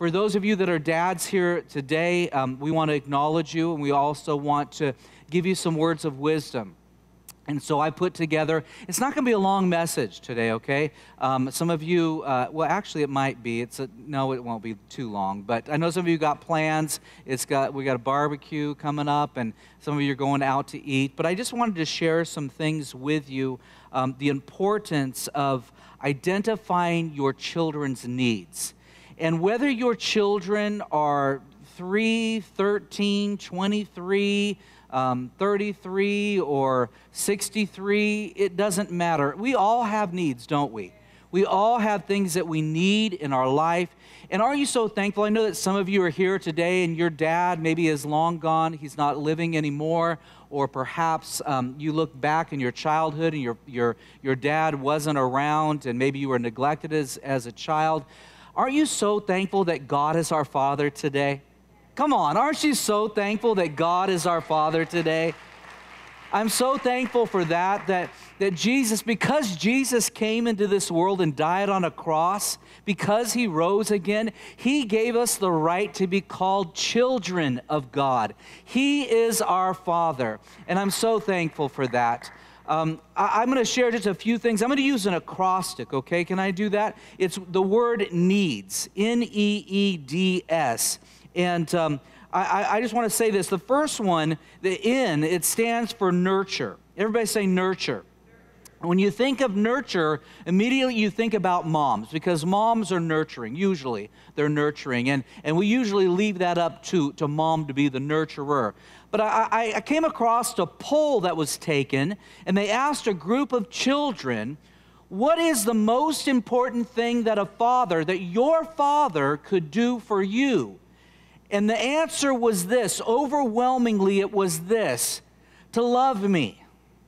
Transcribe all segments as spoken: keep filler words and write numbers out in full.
For those of you that are dads here today, um, we want to acknowledge you, and we also want to give you some words of wisdom. And so I put together, it's not going to be a long message today, okay? Um, some of you, uh, well, actually it might be. It's a, no, it won't be too long. But I know some of you got plans. It's got we got a barbecue coming up, and some of you are going out to eat. But I just wanted to share some things with you, um, the importance of identifying your children's needs. And whether your children are three, thirteen, twenty-three, Um, thirty-three or sixty-three, it doesn't matter. We all have needs, don't we? We all have things that we need in our life. And are you so thankful? I know that some of you are here today and your dad maybe is long gone. He's not living anymore. Or perhaps um, you look back in your childhood and your, your, your dad wasn't around and maybe you were neglected as, as a child. Aren't you so thankful that God is our Father today? Come on, aren't you so thankful that God is our Father today? I'm so thankful for that, that, that Jesus, because Jesus came into this world and died on a cross, because he rose again, he gave us the right to be called children of God. He is our Father, and I'm so thankful for that. Um, I, I'm going to share just a few things. I'm going to use an acrostic, okay? Can I do that? It's the word needs, N E E D S. And um, I, I just want to say this. The first one, the N, it stands for nurture. Everybody say nurture. When you think of nurture, immediately you think about moms, because moms are nurturing. Usually they're nurturing. And, and we usually leave that up to, to mom to be the nurturer. But I, I, I came across a poll that was taken, and they asked a group of children, what is the most important thing that a father, that your father could do for you? And the answer was this, overwhelmingly it was this, to love me.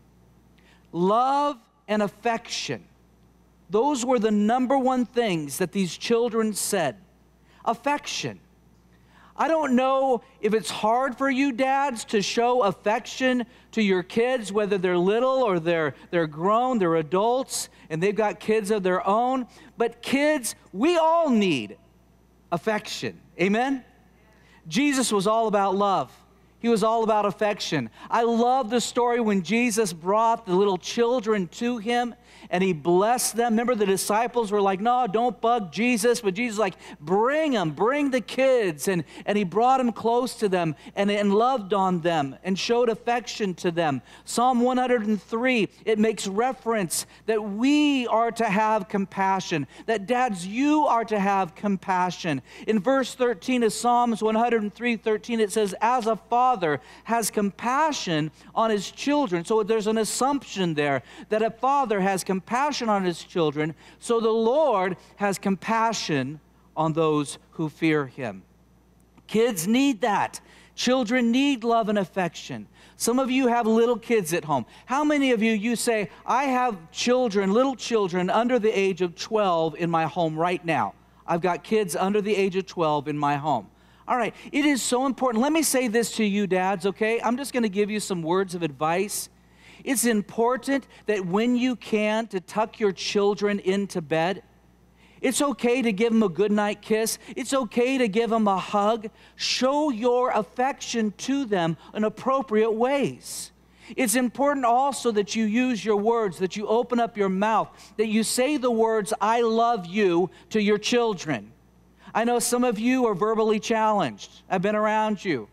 Love and affection. Those were the number one things that these children said. Affection. I don't know if it's hard for you dads to show affection to your kids, whether they're little or they're, they're grown, they're adults, and they've got kids of their own. But kids, we all need affection. Amen? Jesus was all about love. He was all about affection. I love the story when Jesus brought the little children to him and he blessed them. Remember, the disciples were like, no, don't bug Jesus. But Jesus was like, bring them, bring the kids. And, and he brought them close to them and, and loved on them and showed affection to them. Psalm one hundred three, it makes reference that we are to have compassion, that dads, you are to have compassion. In verse thirteen of Psalms one hundred three, thirteen, it says, as a father has compassion on his children. So there's an assumption there that a father has compassion on his children, so the Lord has compassion on those who fear him. Kids need that. Children need love and affection. Some of you have little kids at home. How many of you, you say, I have children, little children under the age of twelve in my home right now? I've got kids under the age of twelve in my home. All right, it is so important. Let me say this to you dads, okay? I'm just going to give you some words of advice. It's important that when you can, to tuck your children into bed. It's okay to give them a goodnight kiss. It's okay to give them a hug. Show your affection to them in appropriate ways. It's important also that you use your words, that you open up your mouth, that you say the words, I love you, to your children. I know some of you are verbally challenged. I've been around you.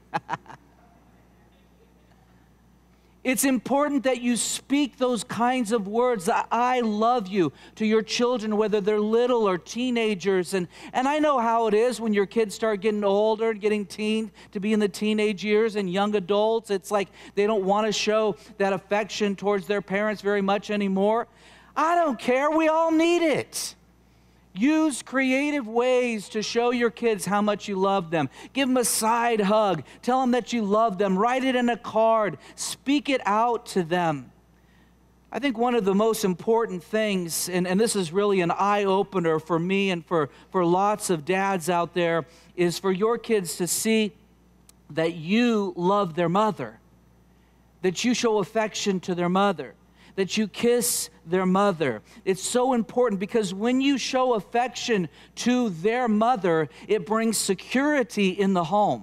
It's important that you speak those kinds of words, I love you, to your children, whether they're little or teenagers. And, and I know how it is when your kids start getting older and getting teen, to be in the teenage years and young adults. It's like they don't want to show that affection towards their parents very much anymore. I don't care. We all need it. Use creative ways to show your kids how much you love them. Give them a side hug. Tell them that you love them. Write it in a card. Speak it out to them. I think one of the most important things, and, and this is really an eye-opener for me and for, for lots of dads out there, is for your kids to see that you love their mother, that you show affection to their mother, that you kiss their mother. It's so important because when you show affection to their mother, it brings security in the home,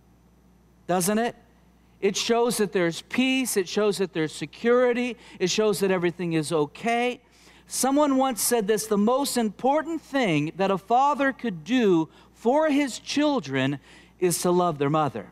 doesn't it? It shows that there's peace. It shows that there's security. It shows that everything is okay. Someone once said this: the most important thing that a father could do for his children is to love their mother.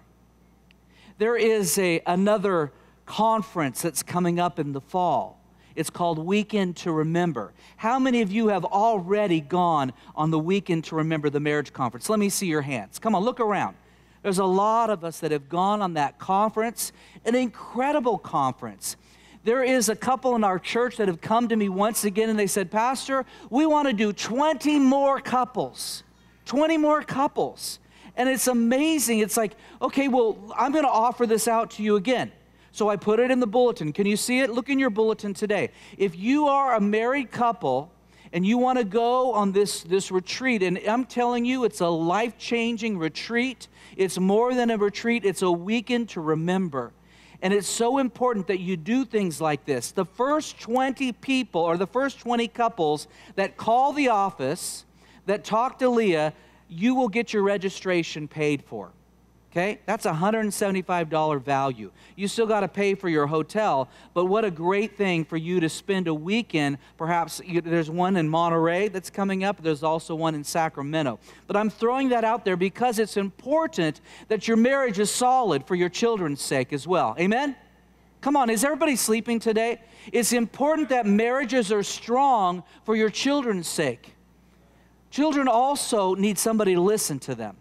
There is a, another conference that's coming up in the fall. It's called Weekend to Remember. How many of you have already gone on the Weekend to Remember, the marriage conference? Let me see your hands. Come on, look around. There's a lot of us that have gone on that conference, an incredible conference. There is a couple in our church that have come to me once again and they said, Pastor, we want to do twenty more couples, twenty more couples. And it's amazing. It's like, okay, well, I'm going to offer this out to you again. So I put it in the bulletin. Can you see it? Look in your bulletin today. If you are a married couple and you want to go on this, this retreat, and I'm telling you, it's a life-changing retreat. It's more than a retreat. It's a weekend to remember. And it's so important that you do things like this. The first twenty people, or the first twenty couples that call the office, that talk to Leah, you will get your registration paid for. Okay? That's a one hundred seventy-five dollars value. You still got to pay for your hotel, but what a great thing for you to spend a weekend. Perhaps you, there's one in Monterey that's coming up. There's also one in Sacramento. But I'm throwing that out there because it's important that your marriage is solid for your children's sake as well. Amen? Come on, is everybody sleeping today? It's important that marriages are strong for your children's sake. Children also need somebody to listen to them.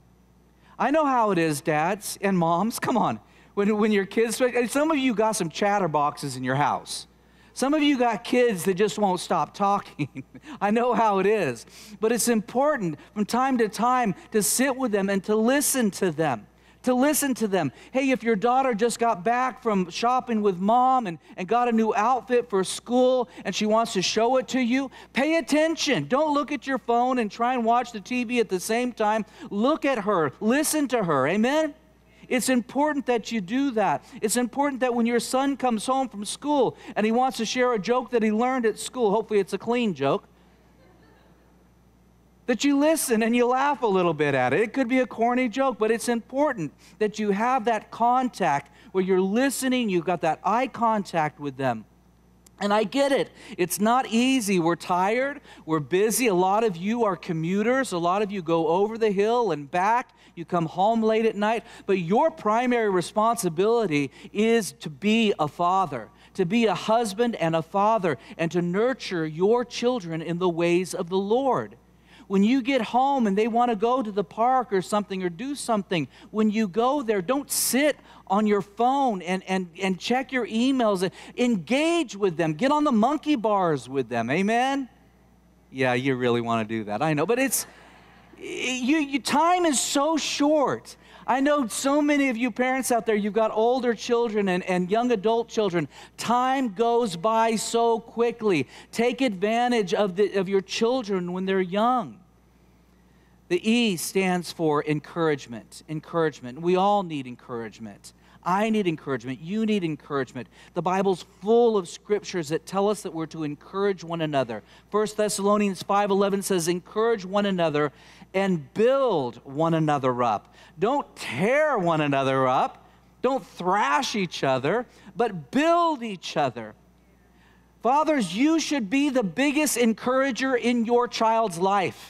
I know how it is, dads and moms. Come on. When, when your kids, some of you got some chatterboxes in your house. Some of you got kids that just won't stop talking. I know how it is. But it's important from time to time to sit with them and to listen to them. To listen to them. Hey, if your daughter just got back from shopping with mom and, and got a new outfit for school and she wants to show it to you, pay attention. Don't look at your phone and try and watch the T V at the same time. Look at her. Listen to her. Amen? It's important that you do that. It's important that when your son comes home from school and he wants to share a joke that he learned at school, hopefully it's a clean joke, that you listen and you laugh a little bit at it. It could be a corny joke, but it's important that you have that contact where you're listening, you've got that eye contact with them. And I get it. It's not easy. We're tired. We're busy. A lot of you are commuters. A lot of you go over the hill and back. You come home late at night. But your primary responsibility is to be a father, to be a husband and a father, and to nurture your children in the ways of the Lord. When you get home and they want to go to the park or something or do something, when you go there, don't sit on your phone and, and, and check your emails. Engage with them. Get on the monkey bars with them. Amen? Yeah, you really want to do that. I know. But it's, you, you, time is so short. I know so many of you parents out there, you've got older children and, and young adult children. Time goes by so quickly. Take advantage of, the, of your children when they're young. The E stands for encouragement. Encouragement. We all need encouragement. I need encouragement. You need encouragement. The Bible's full of scriptures that tell us that we're to encourage one another. First Thessalonians five eleven says, encourage one another and build one another up. Don't tear one another up. Don't thrash each other, but build each other. Fathers, you should be the biggest encourager in your child's life.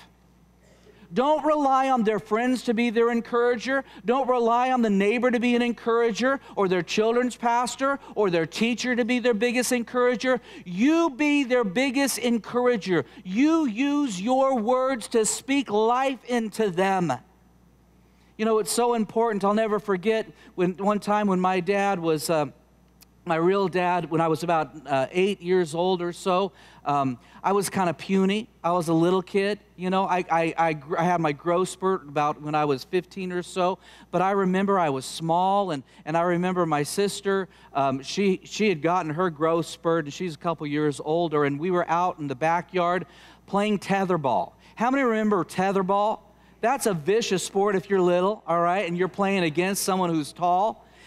Don't rely on their friends to be their encourager. Don't rely on the neighbor to be an encourager, or their children's pastor, or their teacher to be their biggest encourager. You be their biggest encourager. You use your words to speak life into them. You know, it's so important. I'll never forget when one time when my dad was... Uh, My real dad, when I was about uh, eight years old or so, um, I was kind of puny. I was a little kid. You know, I, I, I, I had my growth spurt about when I was fifteen or so. But I remember I was small, and, and I remember my sister, um, she, she had gotten her growth spurt, and she's a couple years older, and we were out in the backyard playing tetherball. How many remember tetherball? That's a vicious sport if you're little, all right, and you're playing against someone who's tall.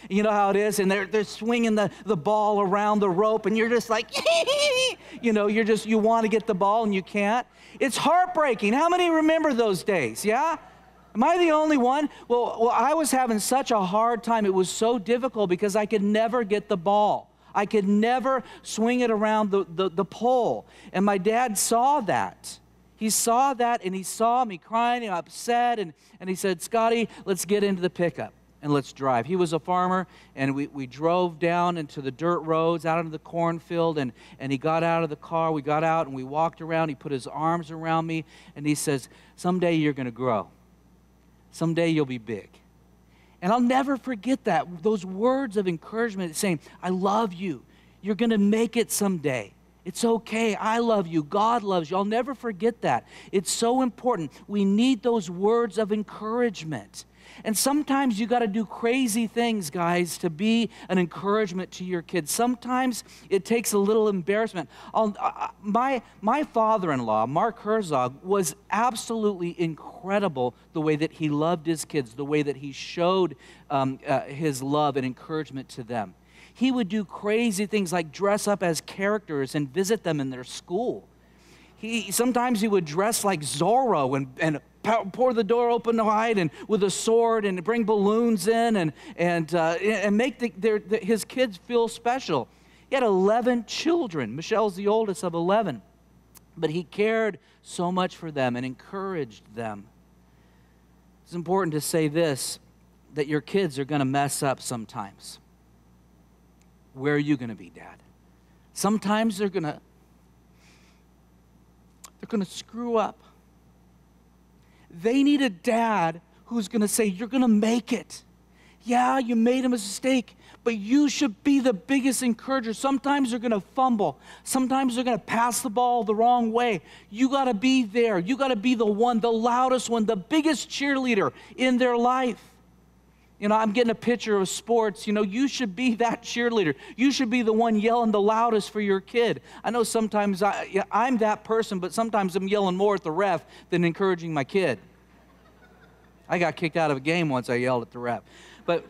You know how it is? And they're, they're swinging the, the ball around the rope, and you're just like, you know, you're just, you want to get the ball and you can't. It's heartbreaking. How many remember those days? Yeah? Am I the only one? Well, well, I was having such a hard time. It was so difficult because I could never get the ball. I could never swing it around the, the, the pole. And my dad saw that. He saw that, and he saw me crying and upset, and, and he said, Scotty, let's get into the pickup and let's drive. He was a farmer, and we, we drove down into the dirt roads, out into the cornfield, and, and he got out of the car. We got out, and we walked around. He put his arms around me, and he says, someday you're going to grow. Someday you'll be big. And I'll never forget that, those words of encouragement saying, I love you. You're going to make it someday. It's okay. I love you. God loves you. I'll never forget that. It's so important. We need those words of encouragement. And sometimes you got to do crazy things, guys, to be an encouragement to your kids. Sometimes it takes a little embarrassment. I'll, uh, my, my father-in-law, Mark Herzog, was absolutely incredible the way that he loved his kids, the way that he showed um, uh, his love and encouragement to them. He would do crazy things like dress up as characters and visit them in their school. He, sometimes he would dress like Zorro and, and pour the door open wide and with a sword and bring balloons in and, and, uh, and make the, their, the, his kids feel special. He had eleven children. Michelle's the oldest of eleven. But he cared so much for them and encouraged them. It's important to say this, that your kids are going to mess up sometimes. Where are you going to be, Dad? Sometimes they're going to they're going to screw up. They need a dad who's going to say, you're going to make it. Yeah, you made a mistake, but you should be the biggest encourager. Sometimes they're going to fumble. Sometimes they're going to pass the ball the wrong way. You got to be there. You got to be the one, the loudest one, the biggest cheerleader in their life. You know, I'm getting a picture of sports. You know, you should be that cheerleader. You should be the one yelling the loudest for your kid. I know sometimes I, yeah, I'm that person, but sometimes I'm yelling more at the ref than encouraging my kid. I got kicked out of a game once I yelled at the ref. But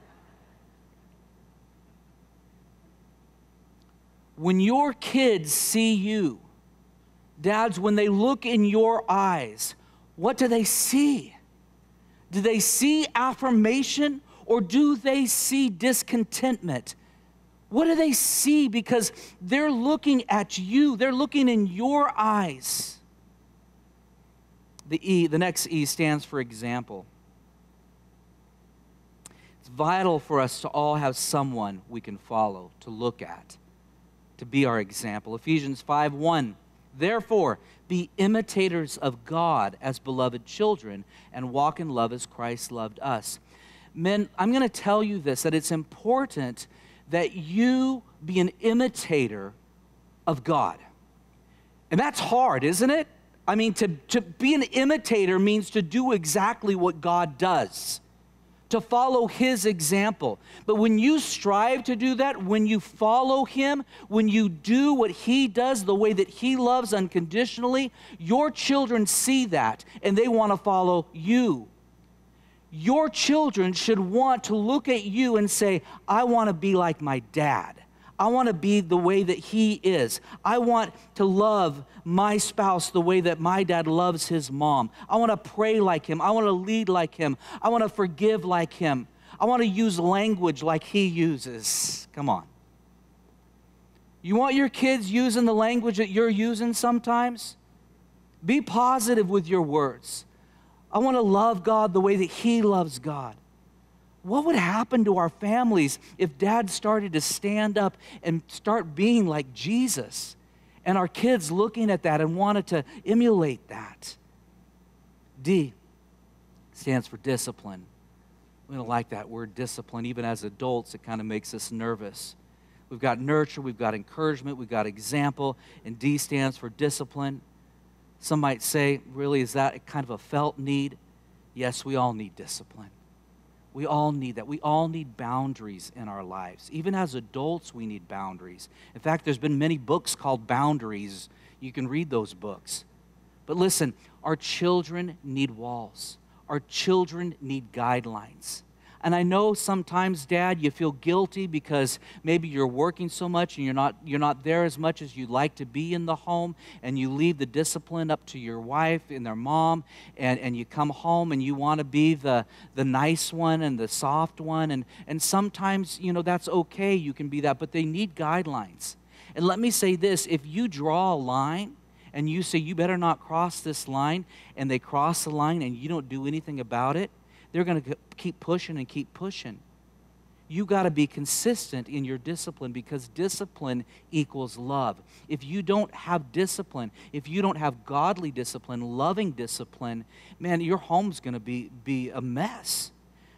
when your kids see you, dads, when they look in your eyes, what do they see? Do they see affirmation or do they see discontentment? What do they see? Because they're looking at you. They're looking in your eyes. The E, the next E stands for example. It's vital for us to all have someone we can follow, to look at, to be our example. Ephesians five one. Therefore, be imitators of God as beloved children and walk in love as Christ loved us. Men, I'm going to tell you this, that it's important that you be an imitator of God. And that's hard, isn't it? I mean, to, to be an imitator means to do exactly what God does, to follow His example. But when you strive to do that, when you follow Him, when you do what He does the way that He loves unconditionally, your children see that and they want to follow you. Your children should want to look at you and say, I want to be like my dad. I want to be the way that he is. I want to love my spouse the way that my dad loves his mom. I want to pray like him. I want to lead like him. I want to forgive like him. I want to use language like he uses. Come on. You want your kids using the language that you're using sometimes? Be positive with your words. I want to love God the way that He loves God. What would happen to our families if Dad started to stand up and start being like Jesus, and our kids looking at that and wanted to emulate that? D stands for discipline. We don't like that word discipline. Even as adults, it kind of makes us nervous. We've got nurture, we've got encouragement, we've got example, and D stands for discipline. Some might say, really, is that kind of a felt need? Yes, we all need discipline. We all need that. We all need boundaries in our lives. Even as adults, we need boundaries. In fact, there's been many books called Boundaries. You can read those books. But listen, our children need walls. Our children need guidelines. And I know sometimes, Dad, you feel guilty because maybe you're working so much and you're not, you're not there as much as you'd like to be in the home, and you leave the discipline up to your wife and their mom, and, and you come home and you want to be the, the nice one and the soft one. And, and sometimes, you know, that's okay. You can be that, but they need guidelines. And let me say this, if you draw a line and you say, you better not cross this line, and they cross the line and you don't do anything about it, they're going to keep pushing and keep pushing. You got to be consistent in your discipline, because discipline equals love. If you don't have discipline, if you don't have godly discipline, loving discipline, man, your home's going to be, be a mess.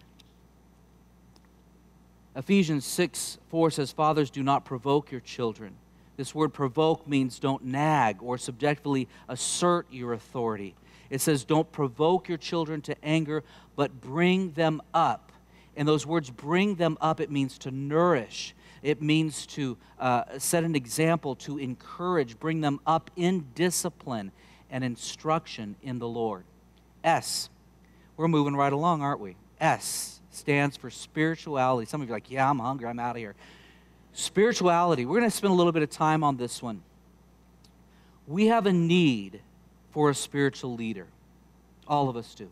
Ephesians six four says, fathers, do not provoke your children. This word provoke means don't nag or subjectively assert your authority. It says, don't provoke your children to anger, but bring them up. And those words, bring them up, it means to nourish. It means to uh, set an example, to encourage, bring them up in discipline and instruction in the Lord. S, we're moving right along, aren't we? S stands for spirituality. Some of you are like, yeah, I'm hungry, I'm out of here. Spirituality, we're going to spend a little bit of time on this one. We have a need for a spiritual leader. All of us do.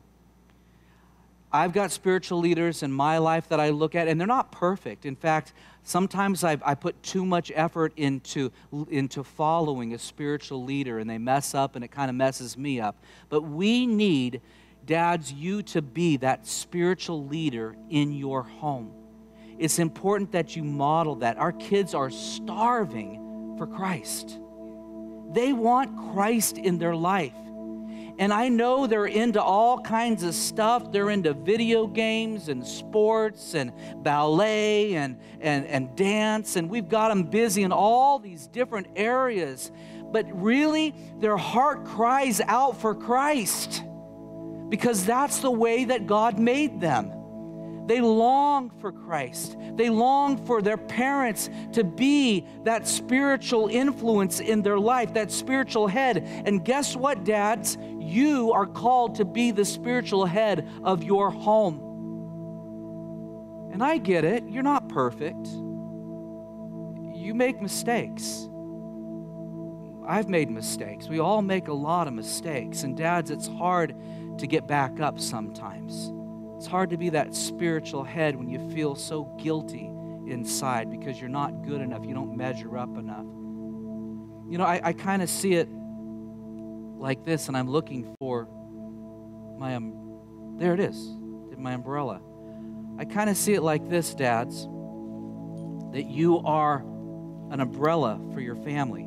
I've got spiritual leaders in my life that I look at, and they're not perfect. In fact, sometimes I, I put too much effort into, into following a spiritual leader, and they mess up, and it kind of messes me up. But we need, dads, you to be that spiritual leader in your home. It's important that you model that. Our kids are starving for Christ. They want Christ in their life. And I know they're into all kinds of stuff. They're into video games and sports and ballet and, and, and dance. And we've got them busy in all these different areas. But really, their heart cries out for Christ, because that's the way that God made them. They long for Christ. They long for their parents to be that spiritual influence in their life, that spiritual head. And guess what, dads? You are called to be the spiritual head of your home. And I get it. You're not perfect. You make mistakes. I've made mistakes. We all make a lot of mistakes. And dads, it's hard to get back up sometimes. It's hard to be that spiritual head when you feel so guilty inside because you're not good enough. You don't measure up enough. You know, I, I kind of see it like this, and I'm looking for my, um, there it is, my umbrella. I kind of see it like this, dads, that you are an umbrella for your family.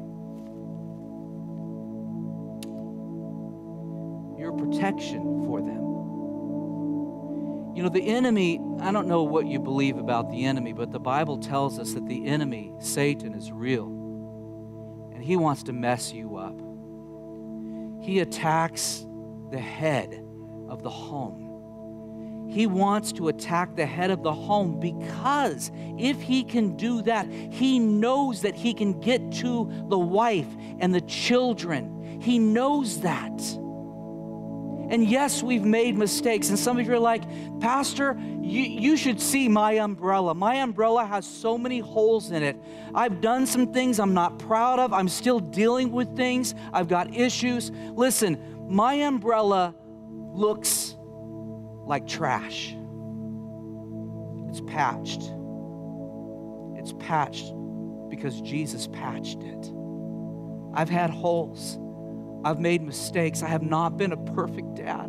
You're protection for them. You know, the enemy, I don't know what you believe about the enemy, but the Bible tells us that the enemy, Satan, is real. And he wants to mess you up. He attacks the head of the home. He wants to attack the head of the home because if he can do that, he knows that he can get to the wife and the children. He knows that. And yes, we've made mistakes. And some of you are like, Pastor, you, you should see my umbrella. My umbrella has so many holes in it. I've done some things I'm not proud of. I'm still dealing with things. I've got issues. Listen, my umbrella looks like trash. It's patched. It's patched because Jesus patched it. I've had holes. I've made mistakes. I have not been a perfect dad.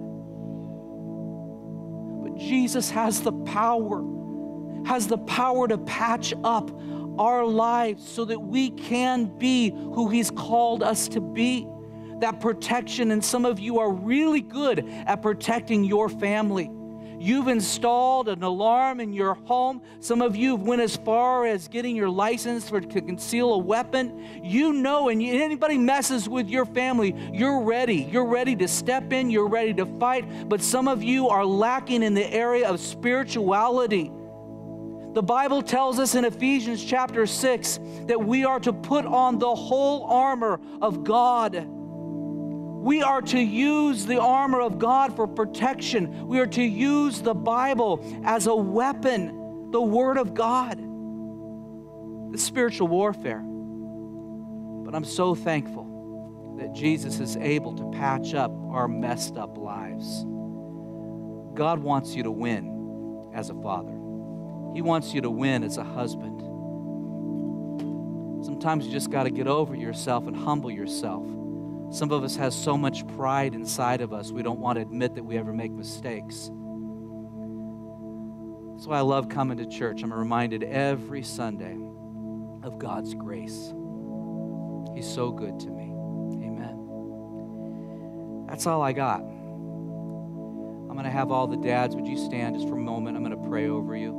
But Jesus has the power, has the power to patch up our lives so that we can be who He's called us to be. That protection, and some of you are really good at protecting your family. You've installed an alarm in your home. Some of you have went as far as getting your license for, to conceal a weapon. You know, and anybody messes with your family, you're ready. You're ready to step in. You're ready to fight. But some of you are lacking in the area of spirituality. The Bible tells us in Ephesians chapter six that we are to put on the whole armor of God. We are to use the armor of God for protection. We are to use the Bible as a weapon, the Word of God. The spiritual warfare. But I'm so thankful that Jesus is able to patch up our messed up lives. God wants you to win as a father. He wants you to win as a husband. Sometimes you just got to get over yourself and humble yourself. Some of us has so much pride inside of us, we don't want to admit that we ever make mistakes. That's why I love coming to church. I'm reminded every Sunday of God's grace. He's so good to me. Amen. That's all I got. I'm going to have all the dads. Would you stand just for a moment? I'm going to pray over you.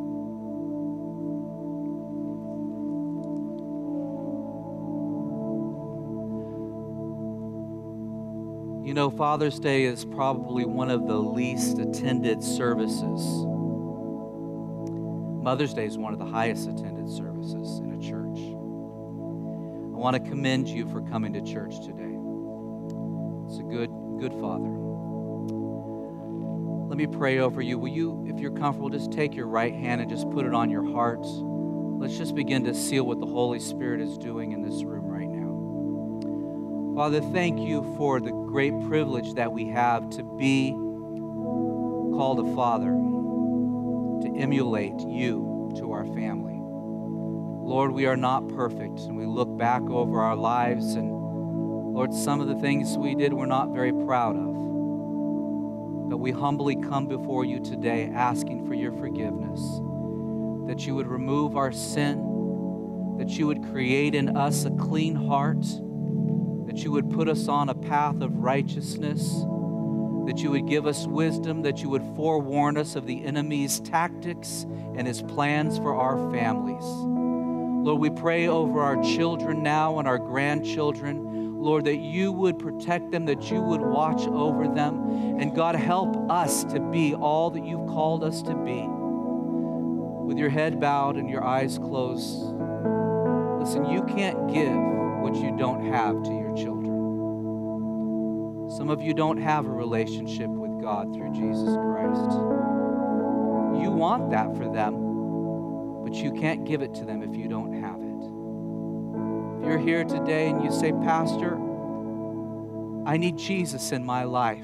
You know, Father's Day is probably one of the least attended services. Mother's Day is one of the highest attended services in a church. I want to commend you for coming to church today. It's a good, good Father. Let me pray over you. Will you, if you're comfortable, just take your right hand and just put it on your heart. Let's just begin to seal what the Holy Spirit is doing in this room right now. Father, thank you for the great privilege that we have to be called a father, to emulate you to our family. Lord, we are not perfect, and we look back over our lives, and Lord, some of the things we did we're not very proud of. But we humbly come before you today asking for your forgiveness, that you would remove our sin, that you would create in us a clean heart, that you would put us on a path of righteousness, that you would give us wisdom, that you would forewarn us of the enemy's tactics and his plans for our families. Lord, we pray over our children now and our grandchildren, Lord, that you would protect them, that you would watch over them, and God, help us to be all that you've called us to be. With your head bowed and your eyes closed, listen, you can't give what you don't have to your children. Some of you don't have a relationship with God through Jesus Christ. You want that for them, but you can't give it to them if you don't have it. If you're here today and you say, Pastor, I need Jesus in my life.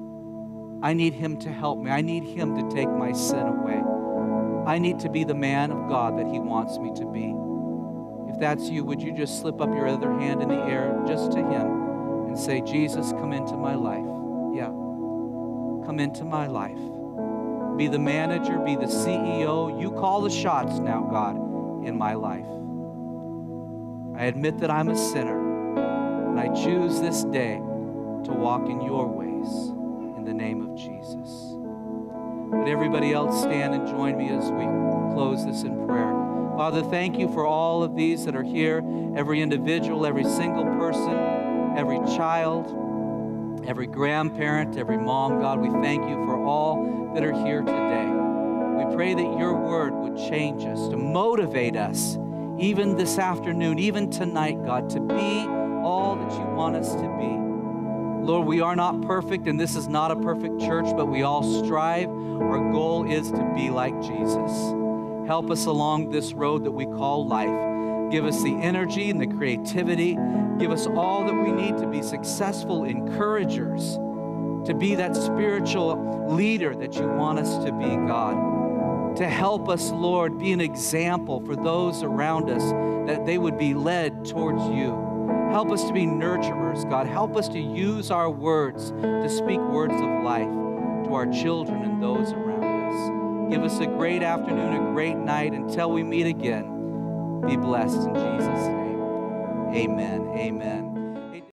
I need him to help me. I need him to take my sin away. I need to be the man of God that he wants me to be. If that's you, would you just slip up your other hand in the air just to him and say, Jesus, come into my life. Yeah, come into my life. Be the manager, be the C E O. You call the shots now, God, in my life. I admit that I'm a sinner, and I choose this day to walk in your ways in the name of Jesus. Would everybody else stand and join me as we close this in prayer? Father, thank you for all of these that are here, every individual, every single person, every child, every grandparent, every mom. God, we thank you for all that are here today. We pray that your word would change us, to motivate us, even this afternoon, even tonight, God, to be all that you want us to be. Lord, we are not perfect, and this is not a perfect church, but we all strive. Our goal is to be like Jesus. Help us along this road that we call life. Give us the energy and the creativity. Give us all that we need to be successful encouragers, to be that spiritual leader that you want us to be, God. To help us, Lord, be an example for those around us, that they would be led towards you. Help us to be nurturers, God. Help us to use our words to speak words of life to our children and those around us. Give us a great afternoon, a great night. Until we meet again, be blessed in Jesus' name. Amen. Amen.